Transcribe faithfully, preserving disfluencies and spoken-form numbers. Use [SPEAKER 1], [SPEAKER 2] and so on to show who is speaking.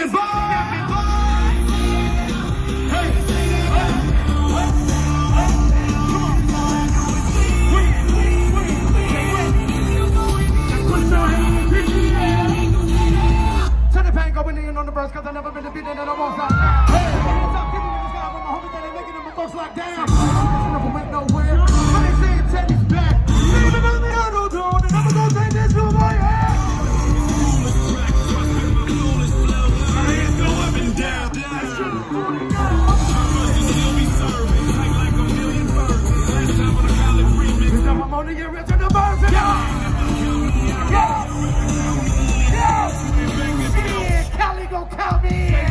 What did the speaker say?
[SPEAKER 1] On the verse, cause I never been defeated and I won't stop. Hey, stop kicking with this guy with my homies that ain't making them folks like damn. I never went nowhere. But they say Teddy's back. Even on the auto door, and I'm gonna take this to my head. My hands go up and down. That shit is going down. Still be serving, like like a million birds. Last time on a college remix. This time I'm only getting rich in the verse. Yo! Yo! Yo! Go count me.